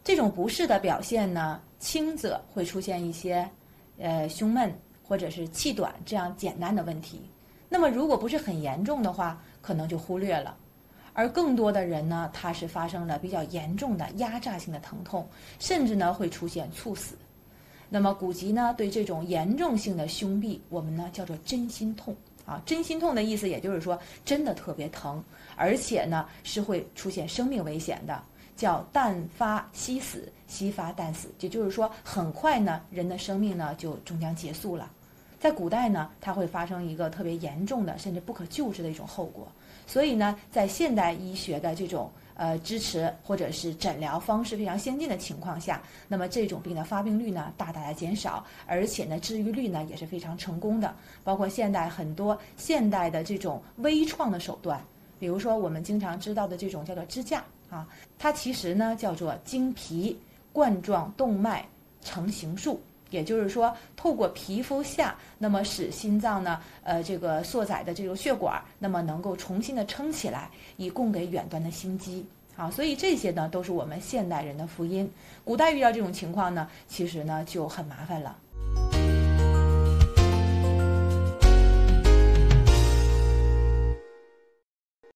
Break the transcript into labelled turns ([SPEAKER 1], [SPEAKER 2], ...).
[SPEAKER 1] 这种不适的表现呢，轻则会出现一些胸闷或者是气短这样简单的问题。那么如果不是很严重的话，可能就忽略了。而更多的人呢，他是发生了比较严重的压榨性的疼痛，甚至呢会出现猝死。那么古籍呢对这种严重性的胸痹，我们呢叫做真心痛啊。真心痛的意思也就是说真的特别疼，而且呢是会出现生命危险的，叫旦发夕死，夕发旦死，也就是说很快呢人的生命呢就终将结束了。在古代呢，它会发生一个特别严重的甚至不可救治的一种后果。所以呢，在现代医学的这种支持或者是诊疗方式非常先进的情况下，那么这种病的发病率呢大大的减少，而且呢治愈率呢也是非常成功的。包括很多现代的这种微创的手段，比如说我们经常知道的这种叫做支架啊，它其实呢叫做经皮冠状动脉成形术。也就是说，透过皮肤下，那么使心脏呢，这个所载的这个血管，那么能够重新的撑起来，以供给远端的心肌。啊，所以这些呢，都是我们现代人的福音。古代遇到这种情况呢，其实呢就很麻烦了。